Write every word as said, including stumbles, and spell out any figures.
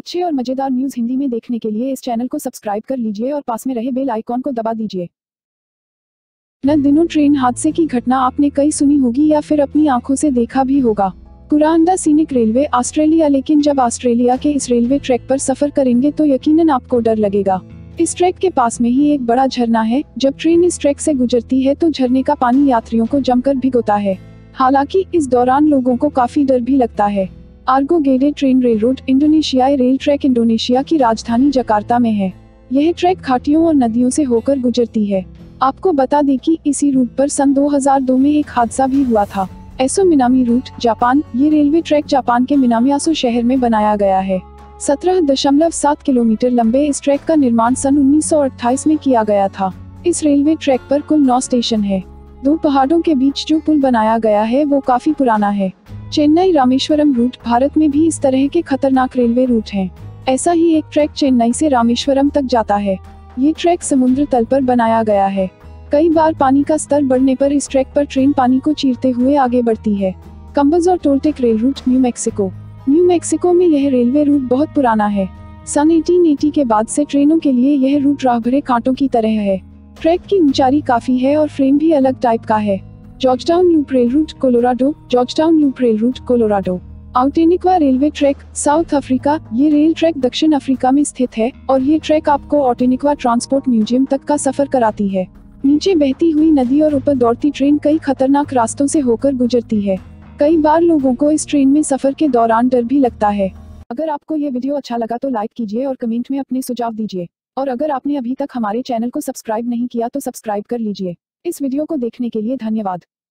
अच्छे और मजेदार न्यूज़ हिंदी में देखने के लिए इस चैनल को सब्सक्राइब कर लीजिए और पास में रहे बेल आइकॉन को दबा दीजिए। न दिनों ट्रेन हादसे की घटना आपने कई सुनी होगी या फिर अपनी आंखों से देखा भी होगा। Kuranda scenic railway Australia. लेकिन जब ऑस्ट्रेलिया के इस रेलवे ट्रैक पर सफर करेंगे तो यकीनन आपको डर लगेगा। इस ट्रैक के पास में ही एक बड़ा झरना है। जब ट्रेन इस ट्रैक से गुजरती है तो झरने का पानी यात्रियों को जमकर भिगोता है। हालांकि इस दौरान लोगों को काफी डर भी लगता है। आर्गो गेडे ट्रेन रेलरोड इंडोनेशियाई रेल ट्रैक इंडोनेशिया की राजधानी जकार्ता में है। यह ट्रैक घाटियों और नदियों से होकर गुजरती है। आपको बता दें कि इसी रूट पर सन दो हज़ार दो में एक हादसा भी हुआ था। Aso Minami route Japan. ये रेलवे ट्रैक जापान के मिनामियासो शहर में बनाया गया है। सत्रह दशमलव सात किलोमीटर लंबे इस ट्रैक का निर्माण सन उन्नीस सौ अट्ठाईस में किया गया था। इस रेलवे ट्रैक पर कुल नौ स्टेशन है। दो पहाड़ों के बीच जो पुल बनाया गया है वो काफी पुराना है। चेन्नई रामेश्वरम रूट। भारत में भी इस तरह के खतरनाक रेलवे रूट हैं। ऐसा ही एक ट्रैक चेन्नई से रामेश्वरम तक जाता है। ये ट्रैक समुद्र तल पर बनाया गया है। कई बार पानी का स्तर बढ़ने पर इस ट्रैक पर ट्रेन पानी को चीरते हुए आगे बढ़ती है। कंबज और Toltec rail route New Mexico. New Mexico में यह रेलवे रूट बहुत पुराना है। सन अठारह सौ अस्सी के बाद से ट्रेनों के लिए यह रूट राह भरे कांटों की तरह है। ट्रैक की ऊंचाई काफी है और फ्रेम भी अलग टाइप का है। Georgetown Loop rail route Colorado. Georgetown Loop rail route Colorado. Outeniqua railway track South Africa. ये रेल ट्रैक दक्षिण अफ्रीका में स्थित है और ये ट्रैक आपको ऑटेनिक्वा ट्रांसपोर्ट म्यूजियम तक का सफर कराती है। नीचे बहती हुई नदी और ऊपर दौड़ती ट्रेन कई खतरनाक रास्तों से होकर गुजरती है। कई बार लोगों को इस ट्रेन में सफर के दौरान डर भी लगता है। अगर आपको ये वीडियो अच्छा लगा तो लाइक कीजिए और कमेंट में अपने सुझाव दीजिए। और अगर आपने अभी तक हमारे चैनल को सब्सक्राइब नहीं किया तो सब्सक्राइब कर लीजिए। इस वीडियो को देखने के लिए धन्यवाद।